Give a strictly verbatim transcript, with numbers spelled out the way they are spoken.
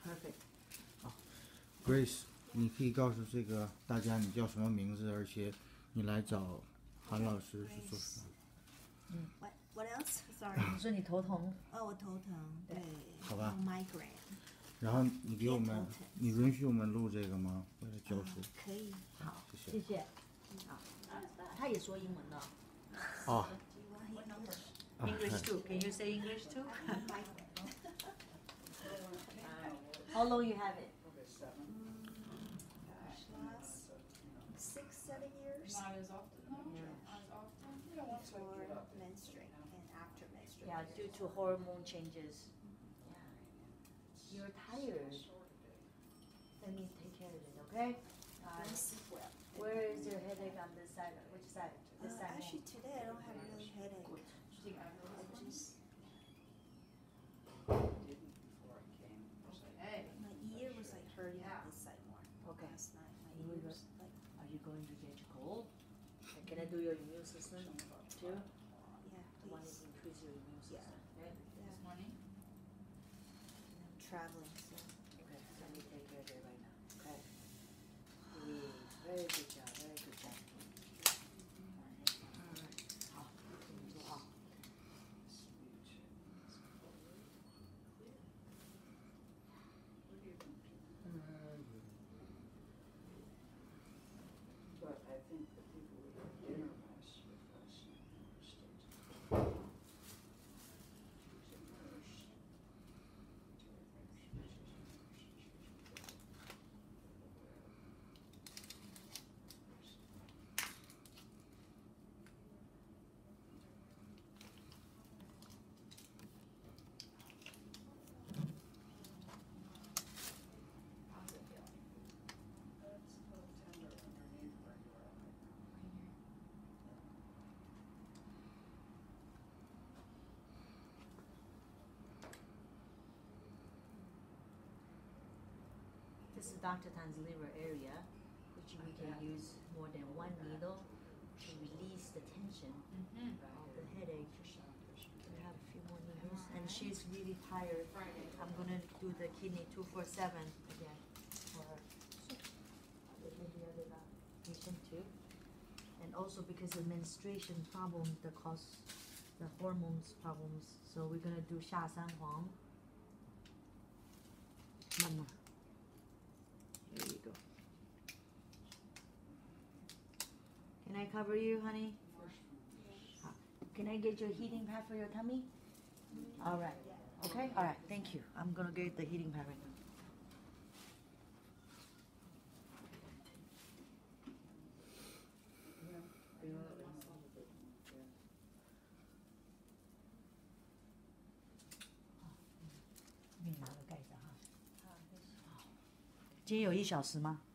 Perfect. Grace，你可以告诉这个大家你叫什么名字，而且你来找韩老师是做什么？ 嗯。What What else? Sorry. 你说你头疼。 哦，我头疼，对。 好吧。 Migraine. 然后你给我们，你允许我们录这个吗？为了教书。 可以。 好， 谢谢谢。好，他也说英文的。 哦。 English too. Can you say English too? How long you have it? Six, seven years. Not as often, no. Not as often. You don't want to Before give it up. menstruate and after menstruate. Yeah, due to hormone changes. You're tired. Let me take care of it, okay? Don't sleep well. Where is your headache on this side? Which side? This Uh, side. actually, today I don't have really headache. Do you think I know I this one? just Didn't before I came. I was like, hey. my ear was like hurting on this side more. Okay. Last night, my You ear will- was like, Are you going to get cold? And can I do your immune system too? yeah, I want to please. increase your immune Yeah. system. Okay? Yeah. This morning? And I'm traveling, so. Okay, so let me take care of it right now. Okay. Good. Very good job. Very good job. Alright. 好，你做好。 But I think the people we had dinner last with us in the States. She's a nurse. How's it feeling? It's a little tender underneath where you are right now. This is Doctor Tan's liver area, which we can use more than one needle to release the tension Mm-hmm. of the headache. We have a few more needles, and she's really tired. I'm gonna do the kidney two four seven again for her. With the other patient too, and also because of menstruation problem that cause the hormones problems, so we're gonna do 下三黄. Mama. Here you go. Can I cover you, honey? Uh, Can I get your heating pad for your tummy? All right. Okay? All right. Thank you. I'm going to get the heating pad right now.今天有一小时吗？